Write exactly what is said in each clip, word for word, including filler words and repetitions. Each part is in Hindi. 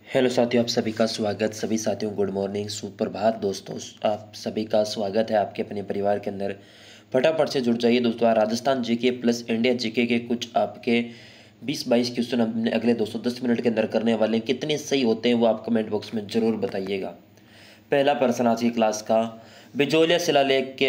हेलो साथियों, आप सभी का स्वागत। सभी साथियों गुड मॉर्निंग, सुप्रभात दोस्तों। आप सभी का स्वागत है आपके अपने परिवार के अंदर। फटाफट से जुड़ जाइए दोस्तों। आज Rajasthan GK plus India GK के कुछ आपके बीस बाईस क्वेश्चन हमने अगले दोस्तों दस मिनट के अंदर करने वाले हैं। कितने सही होते हैं वो आप कमेंट बॉक्स में ज़रूर बताइएगा। पहला प्रश्न आज की क्लास का, बिजोलिया शिलालेख के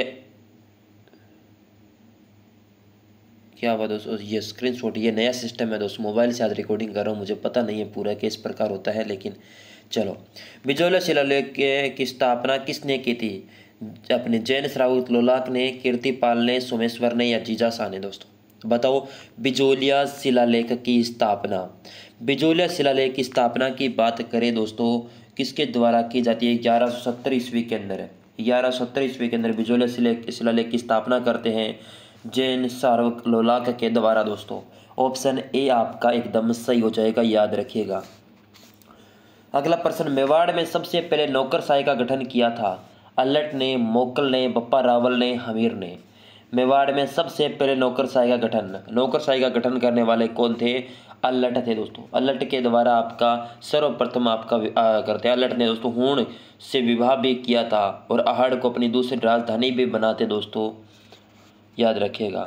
क्या हुआ दोस्तों, ये स्क्रीनशॉट, ये नया सिस्टम है दोस्तों। मोबाइल से आज रिकॉर्डिंग कर रहा हूँ, मुझे पता नहीं है पूरा किस प्रकार होता है, लेकिन चलो। बिजोलिया शिलालेख के की स्थापना किसने की थी? अपने जैन श्रावक लोलाक ने, कीर्तिपाल ने, सोमेश्वर ने या जीजा शाह ने? दोस्तों बताओ, बिजोलिया शिलालेख की स्थापना। बिजोलिया शिलालेख की स्थापना की बात करें दोस्तों, किसके द्वारा की जाती है? ग्यारह सौ सत्तर ईस्वी के अंदर ग्यारह सौ सत्तर ईस्वी के अंदर बिजोलिया शिलालेख की स्थापना करते हैं जैन श्रावक लोलाक के द्वारा। दोस्तों ऑप्शन ए आपका एकदम सही हो जाएगा, याद रखिएगा। अगला प्रश्न, मेवाड़ में सबसे पहले नौकरशाही का गठन किया था? अल्लट ने, मोकल ने, बप्पा रावल ने, हमीर ने? मेवाड़ में सबसे पहले नौकरशाही का गठन नौकरशाही का गठन करने वाले कौन थे? अल्लट थे दोस्तों। अल्लट के द्वारा आपका सर्वप्रथम आपका करते अल्लट ने दोस्तों हूण से विवाह भी किया था और अहाड़ को अपनी दूसरी राजधानी भी बनाते दोस्तों, याद रखिएगा।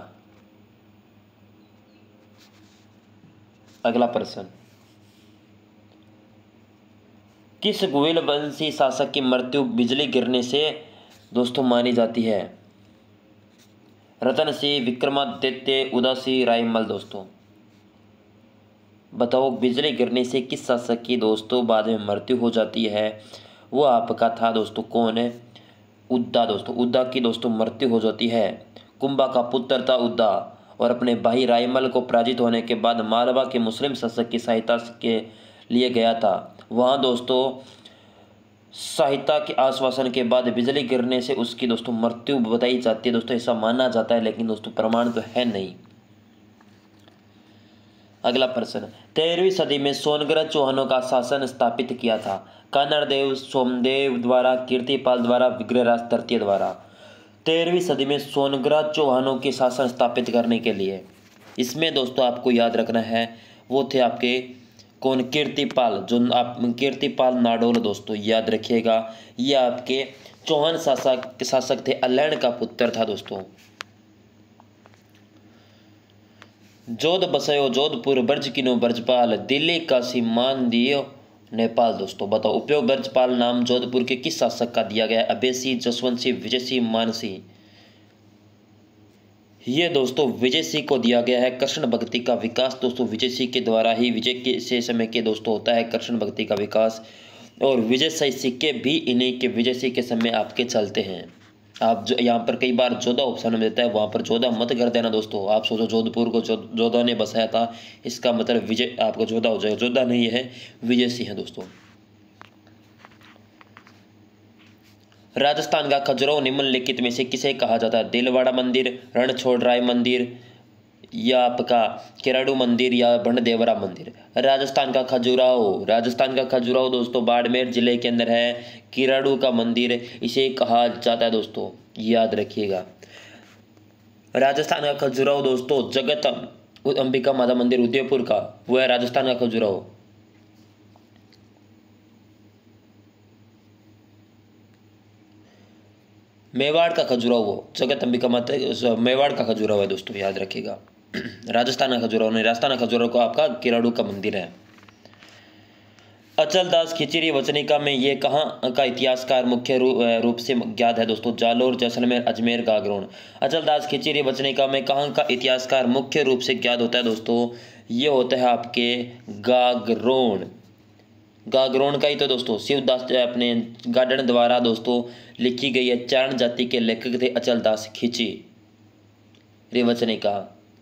अगला प्रश्न, किस गोयल वंशी शासक की मृत्यु बिजली गिरने से दोस्तों मानी जाती है? रतन सिंह, विक्रमादित्य, उदयसिंह, रायमल? दोस्तों बताओ, बिजली गिरने से किस शासक की दोस्तों बाद में मृत्यु हो जाती है? वो आपका था दोस्तों, कौन है? उद्दा। दोस्तों उद्दा की दोस्तों मृत्यु हो जाती है। कुंभा का पुत्र था उद्दा और अपने भाई रायमल को पराजित होने के बाद मालवा के मुस्लिम शासक की सहायता के लिए गया था। वहाँ दोस्तों सहायता के आश्वासन के बाद बिजली गिरने से उसकी दोस्तों मृत्यु बताई जाती है। दोस्तों ऐसा माना जाता है, लेकिन दोस्तों प्रमाण तो है नहीं। अगला प्रश्न, तेरहवीं सदी में सोनग्रह चौहानों का शासन स्थापित किया था? कानड़देव, सोमदेव द्वारा, कीर्तिपाल द्वारा, विग्रहराज तृतीय द्वारा? तेरहवीं सदी में सोनग्रह चौहानों के शासन स्थापित करने के लिए इसमें दोस्तों आपको याद रखना है, वो थे आपके कौन? कीर्तिपाल, जो आप कीर्तिपाल नाडोल। दोस्तों याद रखिएगा, ये आपके चौहान शासक शासक थे, अल्लैंड का पुत्र था दोस्तों। जोध बसयो जोधपुर, ब्रज किनो ब्रजपाल, दिल्ली काशी मान दियो नेपाल? दोस्तों बताओ, उपयोग ब्रजपाल नाम जोधपुर के किस शासक का दिया गया? अबेसी, जसवंत सिंह, विजय सिंह, मानसी? ये दोस्तों विजय सिंह को दिया गया है। कृष्ण भक्ति का विकास दोस्तों विजय सिंह के द्वारा ही, विजय के से समय के दोस्तों होता है कृष्ण भक्ति का विकास, और विजय शाही सिक्के भी इन्हीं के विजय सिंह के समय आपके चलते हैं। आप जो यहाँ पर कई बार जोधा ऑप्शन में देता है, वहाँ पर जोधा मत कर देना दोस्तों। आप सोचो जोधपुर को जो जोधा ने बसाया था, इसका मतलब विजय आपको जोधा हो जाएगा। जोधा नहीं है, विजय सिंह है दोस्तों। राजस्थान का खजुराहो निम्नलिखित में से किसे कहा जाता है? दिलवाड़ा मंदिर, रणछोड़राय मंदिर, या आपका किराड़ू मंदिर, या भंडदेवरा मंदिर? राजस्थान का खजुराहो राजस्थान का खजुराहो दोस्तों बाड़मेर जिले के अंदर है। किराड़ू का मंदिर इसे कहा जाता है दोस्तों, याद रखिएगा। राजस्थान का खजुराहो दोस्तों जगत अंबिका माता मंदिर उदयपुर का, वो है राजस्थान का खजुराहो। मेवाड़ का खजुराहो वो जगत अंबिका माता मेवाड़ का खजुराहो है दोस्तों, याद रखिएगा। राजस्थान का खजुराहो नहीं, राजस्थान का खजुराहो को आपका किराड़ू का मंदिर है। अचलदास खिचड़ी वचनिका में ये कहाँ का इतिहासकार मुख्य रूप से ज्ञात है? दोस्तों जालोर, जैसलमेर, अजमेर, गागरोन? अचलदास खिचड़ी वचनिका में कहाँ का इतिहासकार मुख्य रूप से ज्ञात होता है? दोस्तों ये होता है आपके गागरोन। गागरोन का ही तो दोस्तों शिवदास अपने गार्डन द्वारा दोस्तों लिखी गई है। चारण जाति के लेखक थे अचलदास खिचड़ी वचनिका।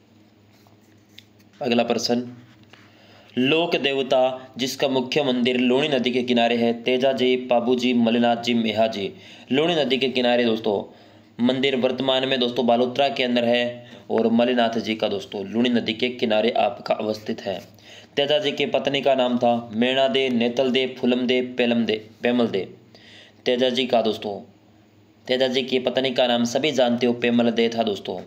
अगला प्रश्न, लोक देवता जिसका मुख्य मंदिर लूणी नदी के किनारे है? तेजाजी, पाबूजी, मलिनाथ जी, मेहाजी? लूणी नदी के किनारे दोस्तों मंदिर वर्तमान में दोस्तों बालोतरा के अंदर है, और मलिनाथ जी का दोस्तों लूणी नदी के किनारे आपका अवस्थित है। तेजाजी की पत्नी का नाम था मेणा दे, नेतल दे, फुलम दे, पेलम दे, पेमल दे? तेजाजी का दोस्तों तेजाजी की पत्नी का नाम सभी जानते हो, पेमल दे था दोस्तों।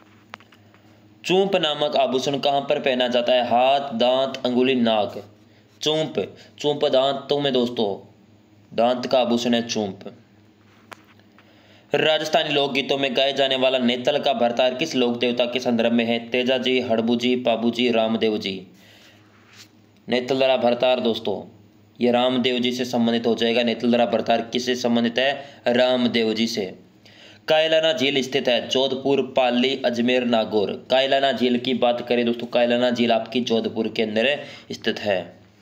चूंप नामक आभूषण कहाँ पर पहना जाता है? हाथ, दांत, अंगुली, नाक? चूंप, चूंप दांतों में दोस्तों, दांत का आभूषण है चूंप। राजस्थानी लोकगीतों में गाए जाने वाला नेतल का भरतार किस लोक देवता के संदर्भ में है? तेजा जी, हड़बू जी, पाबू जी, रामदेव जी। नेतलदरा भरतार दोस्तों ये रामदेव जी से संबंधित हो जाएगा। नेतलदरा भरतार किससे संबंधित है? रामदेव जी से। कायलाना झील स्थित है जोधपुर, पाली, अजमेर, नागौर। कायलाना झील की बात करें दोस्तों, कायलाना झील आपकी जोधपुर के अंदर स्थित है।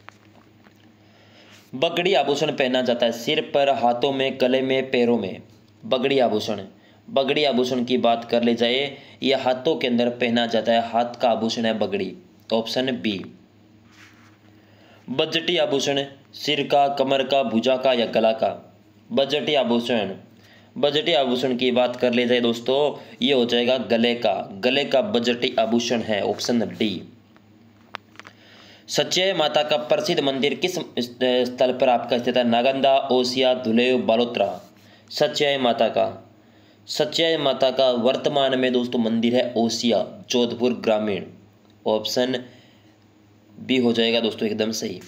बगड़ी आभूषण पहना जाता है सिर पर, हाथों में, गले में, पैरों में। बगड़ी आभूषण, बगड़ी आभूषण की बात कर ले जाए, यह हाथों के अंदर पहना जाता है, हाथ का आभूषण है बगड़ी, ऑप्शन बी। बजटी आभूषण, सिर का, कमर का, भुजा का या गला का। बजटी आभूषण, बजटी आभूषण की बात कर ले जाए दोस्तों, ये हो जाएगा गले का, गले का बजटी आभूषण है, ऑप्शन डी। सच्चई माता का प्रसिद्ध मंदिर किस स्थल पर आपका स्थित है? नागंदा, ओसिया, धुलेव, बालोतरा। सच्चई माता का, सच्चई माता का वर्तमान में दोस्तों मंदिर है ओसिया, जोधपुर ग्रामीण, ऑप्शन बी हो जाएगा दोस्तों एकदम सही।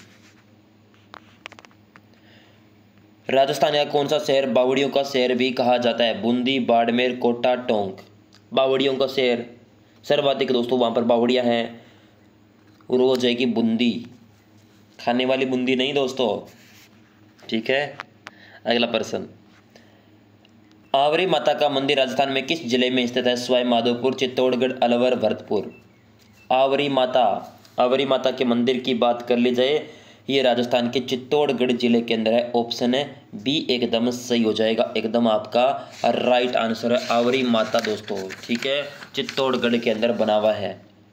राजस्थान का कौन सा शहर बावड़ियों का शहर भी कहा जाता है? बूंदी, बाड़मेर, कोटा, टोंक। बावड़ियों का शहर, सर्वाधिक दोस्तों वहां पर बावड़ियां हैं, और वो हो जाएगी बूंदी, खाने वाली बूंदी नहीं दोस्तों, ठीक है। अगला प्रश्न, आवरी माता का मंदिर राजस्थान में किस जिले में स्थित है? सवाई माधोपुर, चित्तौड़गढ़, अलवर, भरतपुर। आवरी माता, आवरी माता के मंदिर की बात कर ली जाए, ये राजस्थान के चित्तौड़गढ़ जिले के अंदर है, ऑप्शन है बी एकदम सही हो जाएगा, एकदम आपका राइट आंसर है आवरी माता दोस्तों, ठीक है, चित्तौड़गढ़ के अंदर बना हुआ है।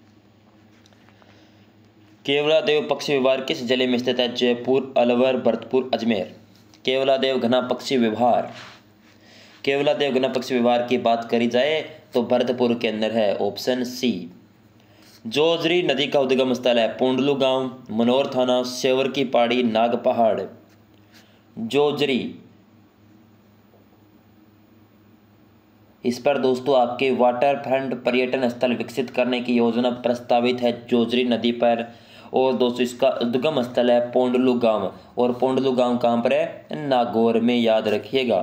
केवलादेव पक्षी विहार किस जिले में स्थित है? जयपुर, अलवर, भरतपुर, अजमेर। केवलादेव घना पक्षी विहार, केवलादेव घना पक्षी विहार की बात करी जाए तो भरतपुर के अंदर है, ऑप्शन सी। जोजरी नदी का उद्गम स्थल है? पोंडलू गांव, मनोर थाना, सेवर की पहाड़ी, नाग पहाड़। जोजरी, इस पर दोस्तों आपके वाटर फ्रंट पर्यटन स्थल विकसित करने की योजना प्रस्तावित है जोजरी नदी पर, और दोस्तों इसका उद्गम स्थल है पोंडलू गांव, और पोंडलू गांव कहां पर है? नागौर में, याद रखिएगा।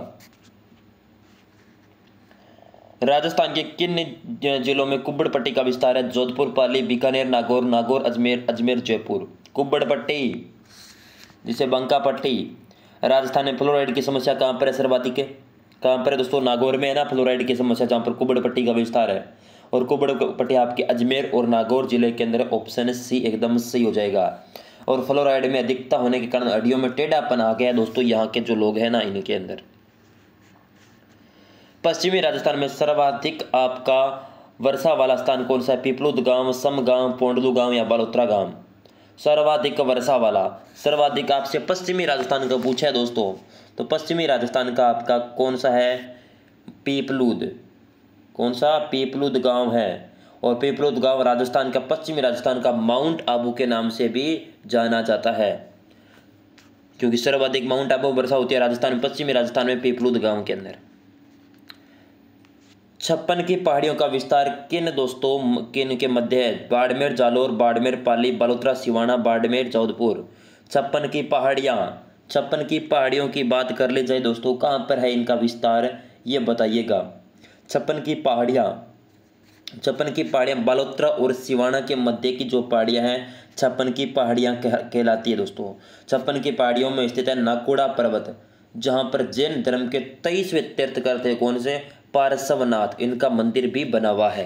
राजस्थान के किन जिलों में कुब्बड़ पट्टी का विस्तार है? जोधपुर, पाली, बीकानेर, नागौर, नागौर, अजमेर, अजमेर, जयपुर। कुब्बड़ पट्टी जिसे बंका पट्टी, राजस्थान में फ्लोराइड की समस्या कहां पर है? सर्वाधिक कहां पर है दोस्तों? नागौर में है ना फ्लोराइड की समस्या, जहां पर कुब्बड़ पट्टी का विस्तार है, और कुब्बड़ पट्टी आपके अजमेर और नागौर जिले के अंदर, ऑप्शन सी एकदम सही हो जाएगा। और फ्लोराइड में अधिकता होने के कारण हड्डियों में टेढ़ापन आ गया दोस्तों यहाँ के जो लोग हैं ना, इनके अंदर। पश्चिमी राजस्थान में सर्वाधिक आपका वर्षा वाला स्थान कौन सा है? पीपलुद गांव, सम गांव, पोंडलू गांव या बालोतरा गांव। सर्वाधिक वर्षा वाला, सर्वाधिक आपसे पश्चिमी राजस्थान का पूछा है दोस्तों, तो पश्चिमी राजस्थान का आपका कौन सा है? पीपलुद, कौन सा? पीपलुद गांव है, और पीपलुद गांव राजस्थान का, पश्चिमी राजस्थान का माउंट आबू के नाम से भी जाना जाता है, क्योंकि सर्वाधिक माउंट आबू वर्षा होती है राजस्थान में, पश्चिमी राजस्थान में पीपलुद गांव के अंदर। छप्पन की पहाड़ियों का विस्तार किन दोस्तों किन के मध्य है? बाड़मेर, जालोर, बाड़मेर, पाली, बालोतरा, सिवाना, बाड़मेर, जोधपुर। छप्पन की पहाड़ियाँ, छप्पन की पहाड़ियों की बात कर ले जाए दोस्तों, कहाँ पर है इनका विस्तार, ये बताइएगा। छप्पन की पहाड़ियाँ, छप्पन की पहाड़ियाँ बालोतरा और सिवाना के मध्य की जो पहाड़ियाँ हैं, छप्पन की पहाड़ियाँ कहलाती है दोस्तों। छप्पन की पहाड़ियों में स्थित है नाकोड़ा पर्वत, जहाँ पर जैन धर्म के तेईसवें तीर्थंकर थे, कौन से? पार्श्वनाथ, इनका मंदिर भी बना हुआ है।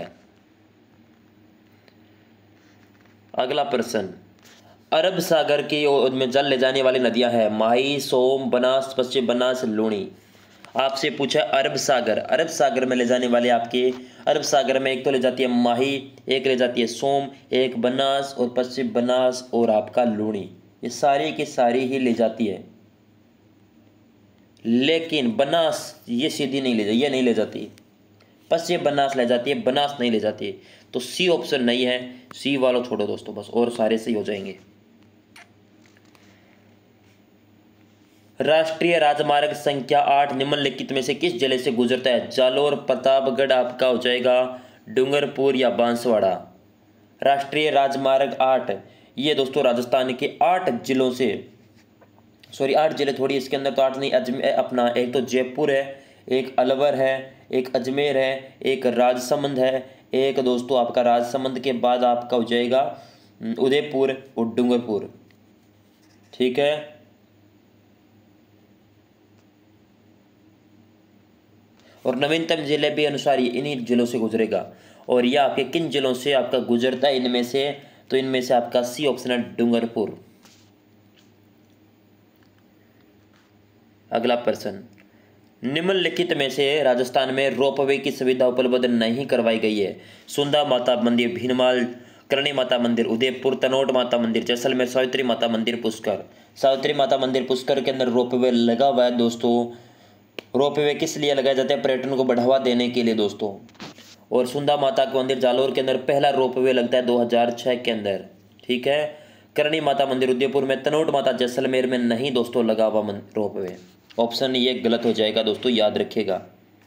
अगला प्रश्न, अरब सागर की ओर में जल ले जाने वाली नदियां हैं? माही, सोम, बनास, पश्चिम बनास, लूणी। आपसे पूछा अरब सागर, अरब सागर में ले जाने वाले आपके, अरब सागर में एक तो ले जाती है माही, एक ले जाती है सोम, एक बनास और पश्चिम बनास और आपका लूणी, ये सारी की सारी ही ले जाती है, लेकिन बनास ये सीधी नहीं ले जाती, ये नहीं ले जाती, पश्चिम बनास ले जाती है, बनास नहीं ले जाती, तो सी ऑप्शन नहीं है, सी वालों छोड़ो दोस्तों बस, और सारे सही हो जाएंगे। राष्ट्रीय राजमार्ग संख्या आठ निम्नलिखित में से किस जिले से गुजरता है? जालोर, प्रतापगढ़ आपका हो जाएगा, डूंगरपुर या बांसवाड़ा। राष्ट्रीय राजमार्ग आठ ये दोस्तों राजस्थान के आठ जिलों से, सॉरी आठ जिले थोड़ी, इसके अंदर तो आठ नहीं, अजमेर अपना एक तो जयपुर है, एक अलवर है, एक अजमेर है, एक राजसमंद है, एक दोस्तों आपका राजसमंद के बाद आपका हो जाएगा उदयपुर और डूंगरपुर। ठीक है, और नवीनतम जिले भी अनुसार ये इन्हीं जिलों से गुजरेगा। और यह आपके किन जिलों से आपका गुजरता है इनमें से, तो इनमें से आपका सी ऑप्शन है डूंगरपुर। अगला प्रश्न, निम्नलिखित में से राजस्थान में रोपवे की सुविधा उपलब्ध नहीं करवाई गई है। सुंदा माता मंदिर भीनमाल, करणी माता मंदिर उदयपुर, तनोट माता मंदिर जैसलमेर, सावित्री माता मंदिर पुष्कर। सावित्री माता मंदिर पुष्कर के अंदर रोपवे लगा हुआ है दोस्तों। रोपवे किस लिए लगाया जाता है? पर्यटन को बढ़ावा देने के लिए दोस्तों। और सुंदा माता का मंदिर जालोर के अंदर पहला रोपवे लगता है दो हज़ार छह के अंदर। ठीक है, करणी माता मंदिर उदयपुर में, तनोट माता जैसलमेर में नहीं दोस्तों लगा हुआ रोपवे। ऑप्शन ये गलत हो जाएगा दोस्तों, याद रखिएगा।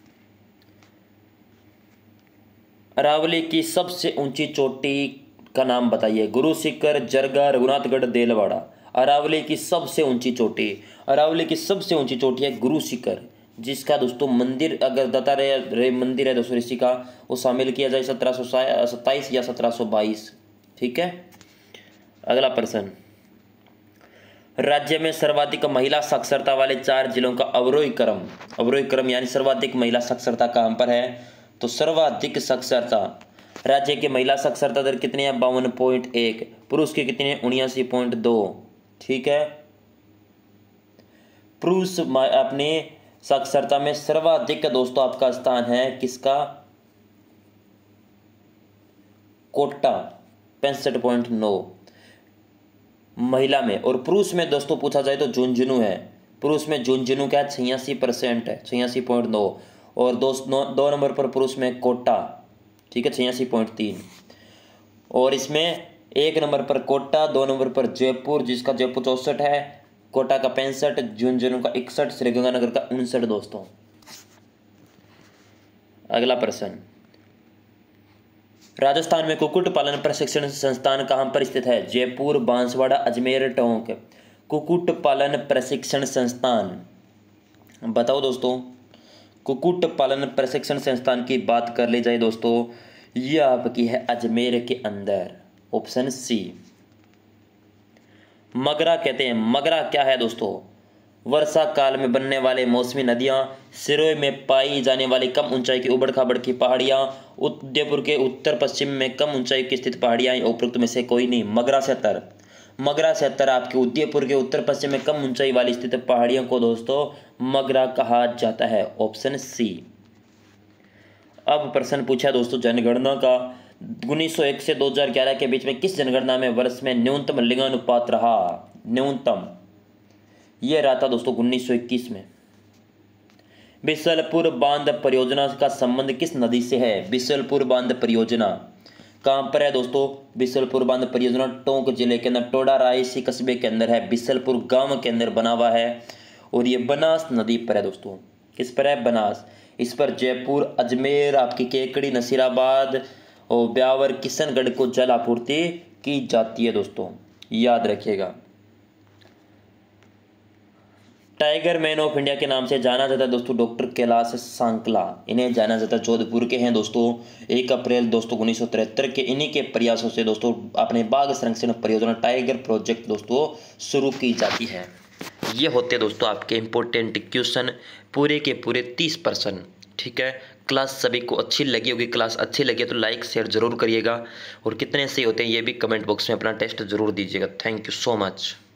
अरावली की सबसे ऊंची चोटी का नाम बताइए। गुरु शिखर, जरगा, रघुनाथगढ़, देलवाड़ा। अरावली की सबसे ऊंची चोटी, अरावली की सबसे ऊंची चोटी है गुरु शिखर, जिसका दोस्तों मंदिर अगर दत्तात्रेय मंदिर है दोस्तों ऋषि का, वो शामिल किया जाए सत्रह सौ सत्ताईस या सत्रह सौ बाईस। ठीक है, अगला प्रश्न, राज्य में सर्वाधिक महिला साक्षरता वाले चार जिलों का अवरोही क्रम, अवरोही क्रम यानी सर्वाधिक महिला साक्षरता कहाँ पर है? तो सर्वाधिक साक्षरता राज्य की महिला साक्षरता दर कितनी है? बावन पॉइंट एक। पुरुष की कितनी है? उन्यासी पॉइंट दो। ठीक है, पुरुष अपने साक्षरता में सर्वाधिक दोस्तों आपका स्थान है किसका? कोटा पैंसठ पॉइंट नौ महिला में। और पुरुष में दोस्तों पूछा जाए तो झुंझुनू है, पुरुष में झुंझुनू क्या है? छियासी परसेंट है, छियासी पॉइंट नौ। और दो दो नंबर पर पुरुष में कोटा, ठीक है, छियासी पॉइंट तीन। और इसमें एक नंबर पर कोटा, दो नंबर पर जयपुर जिसका जयपुर चौसठ है, कोटा का पैंसठ, झुंझुनू का इकसठ, श्रीगंगानगर का उनसठ दोस्तों। अगला प्रश्न, राजस्थान में कुक्कुट पालन प्रशिक्षण संस्थान कहाँ पर स्थित है? जयपुर, बांसवाड़ा, अजमेर, टोंक। कुक्कुट पालन प्रशिक्षण संस्थान बताओ दोस्तों। कुक्कुट पालन प्रशिक्षण संस्थान की बात कर ली जाए दोस्तों, यह आपकी है अजमेर के अंदर, ऑप्शन सी। मगरा कहते हैं, मगरा क्या है दोस्तों? वर्षा काल में बनने वाले मौसमी नदियां, सिरों में पाई जाने वाली कम ऊंचाई की उबड़ खाबड़ की पहाड़ियां, उदयपुर के उत्तर पश्चिम में कम ऊंचाई की स्थित पहाड़ियां, उपरोक्त में से कोई नहीं। मगरा सेहतर, मगरा सेहतर आपके उदयपुर के उत्तर पश्चिम में कम ऊंचाई वाली स्थित पहाड़ियों को दोस्तों मगरा कहा जाता है, ऑप्शन सी। अब प्रश्न पूछा दोस्तों जनगणना का, उन्नीस सौ एक से दो हज़ार ग्यारह के बीच में किस जनगणना में वर्ष में न्यूनतम लिंगानुपात रहा? न्यूनतम यह रहा था दोस्तों उन्नीस सौ इक्कीस में। बिसलपुर बांध परियोजना का संबंध किस नदी से है? बिसलपुर बांध परियोजना कहाँ पर है दोस्तों? बिसलपुर बांध परियोजना टोंक जिले के अंदर टोडा रायसी कस्बे के अंदर है, बिसलपुर गांव के अंदर बना हुआ है। और ये बनास नदी पर है दोस्तों। किस पर है? बनास। इस पर जयपुर, अजमेर, आपकी केकड़ी, नसीराबाद और ब्यावर, किशनगढ़ को जल आपूर्ति की जाती है दोस्तों, याद रखिएगा। टाइगर मैन ऑफ इंडिया के नाम से जाना जाता है दोस्तों डॉक्टर कैलाश सांकला, इन्हें जाना जाता है, जोधपुर के हैं दोस्तों। एक अप्रैल दोस्तों उन्नीस सौ तिहत्तर के इन्हीं के प्रयासों से दोस्तों अपने बाघ संरक्षण परियोजना टाइगर प्रोजेक्ट दोस्तों शुरू की जाती है। ये होते दोस्तों आपके इंपॉर्टेंट क्वेश्चन, पूरे के पूरे तीस परसेंट। ठीक है, क्लास सभी को अच्छी लगी होगी, क्लास अच्छी लगी तो लाइक शेयर जरूर करिएगा, और कितने सही होते हैं ये भी कमेंट बॉक्स में अपना टेस्ट जरूर दीजिएगा। Thank you so much.